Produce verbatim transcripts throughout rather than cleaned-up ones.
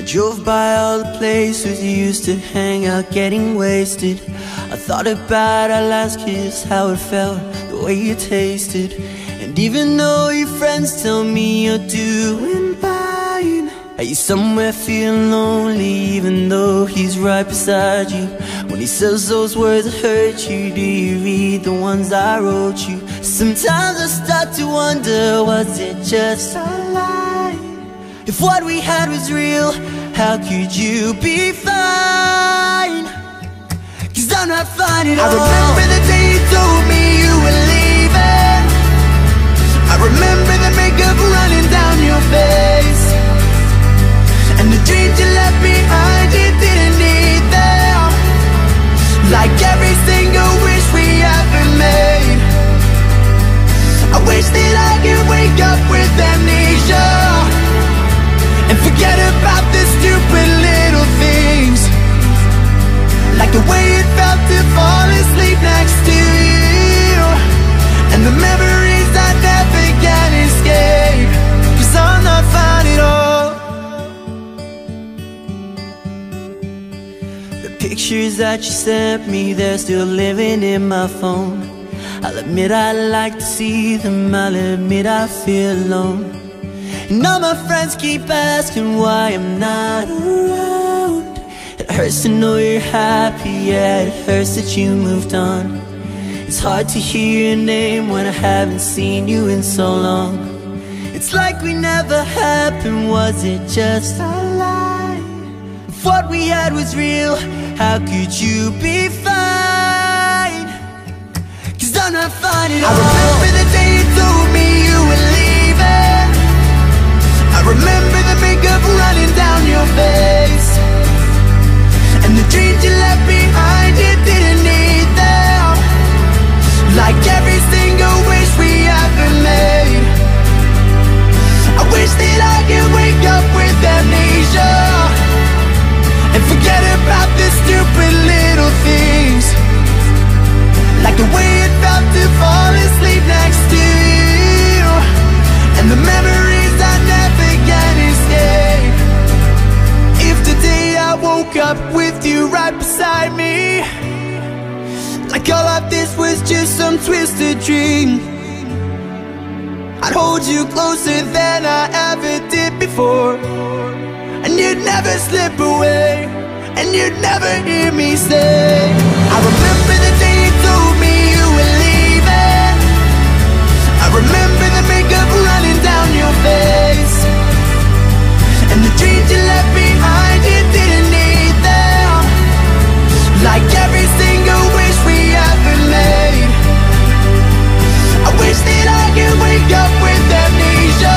Drove by all the places you used to hang out getting wasted. I thought about our last kiss, how it felt, the way you tasted. And even though your friends tell me you're doing fine, are you somewhere feeling lonely even though he's right beside you? When he says those words that hurt you, do you read the ones I wrote you? Sometimes I start to wonder, was it just a lie? If what we had was real, how could you be fine? Cause I'm not fine at all. I remember the day you told me you were leaving. I remember the makeup running down your face, and the dreams you left behind, you didn't need them. Like every single wish we ever made. I wish that I could wake up with amnesia and forget about the stupid little things, like the way it felt to fall asleep next to you, and the memories I never can escape. Cause I'm not fine at all. The pictures that you sent me, they're still living in my phone. I'll admit I like to see them, I'll admit I feel alone. And all my friends keep asking why I'm not around. It hurts to know you're happy, yeah, it hurts that you moved on. It's hard to hear your name when I haven't seen you in so long. It's like we never happened, was it just a lie? If what we had was real, how could you be fine? Cause I'm not fine at all. I remember the day you told me you were leaving. I remember the makeup running down your face, and the dreams you left behind, you didn't need them. Like every single wish we ever made. I wish that I could wake up with amnesia and forget about the stupid little things, like the way it felt to fall asleep next to you, and the memories I never can escape. If today I woke up with you right beside me, like all of this was just some twisted dream, I'd hold you closer than I ever did before, and you'd never slip away, and you'd never hear me say, I remember the day you told me you were leaving. I remember the makeup running down your face, and the dreams you left behind, you didn't need them. Like every single wish we ever made. I wish that I could wake up with amnesia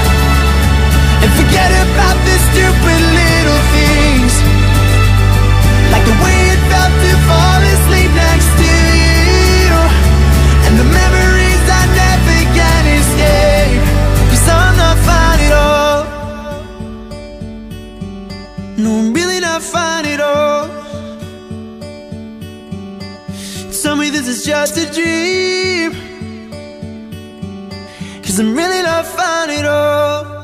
and forget about the stupid little things, like the way it felt to fall asleep next to you, and the memories I never can escape. Cause I'm not fine at all. No, I'm really not fine at all. Tell me this is just a dream, cause I'm really not fine at all.